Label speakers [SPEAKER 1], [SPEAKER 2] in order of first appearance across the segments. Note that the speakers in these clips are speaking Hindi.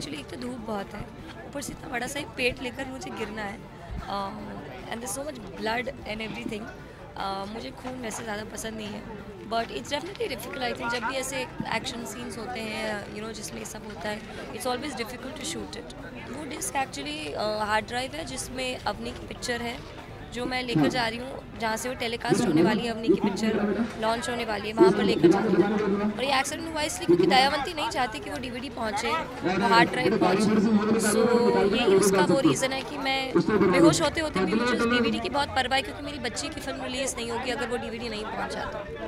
[SPEAKER 1] एक्चुअली एक तो धूप बहुत है, ऊपर से इतना बड़ा सा एक पेट लेकर मुझे गिरना है and there so much blood and everything. मुझे खून वैसे ज़्यादा पसंद नहीं है, but it's definitely difficult. I think जब भी ऐसे एक्शन सीन्स होते हैं जिसमें ये सब होता है, it's always difficult to shoot it. वो डिस्क एक्चुअली हार्ड ड्राइव है जिसमें अवनी की पिक्चर है जो मैं लेकर जा रही हूँ, जहाँ से वो टेलीकास्ट होने वाली है, अवनी की पिक्चर लॉन्च होने वाली है, वहाँ पर लेकर जा रही हूँ। और ये एक्सीडेंट हुआ इसलिए क्योंकि दयावंती नहीं चाहती कि वो डीवीडी पहुँचे, वो हार्ड ड्राइव पहुँचे। सो यही उसका वो रीज़न है कि मैं बेहोश होते होते भी मुझे उस डीवीडी की बहुत परवाह है, क्योंकि मेरी बच्ची की फिल्म रिलीज़ नहीं होगी अगर वो डीवीडी नहीं पहुँचा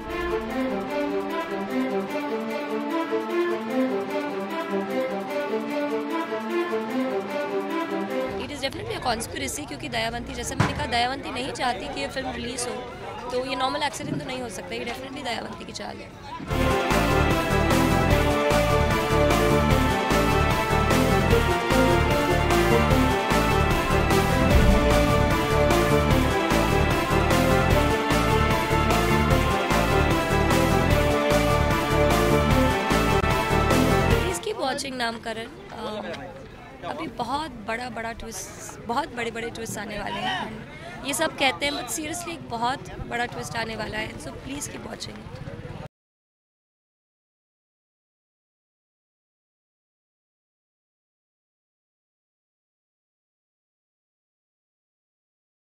[SPEAKER 1] it is definitely a conspiracy, क्योंकि दयावंती, जैसे मैंने कहा, दयावंती नहीं चाहती कि ये फिल्म रिलीज़ हो, तो ये नॉर्मल एक्सीडेंट तो नहीं हो सकता, ये डेफिनेटली दयावंती की चाल है। प्लीज़ कीप वॉचिंग नामकरण। अभी बहुत बड़ा ट्विस्ट, बहुत बड़े ट्विस्ट आने वाले हैं। ये सब कहते हैं बट सीरियसली एक बहुत बड़ा ट्विस्ट आने वाला है, सो प्लीज़ कीप वॉचिंग।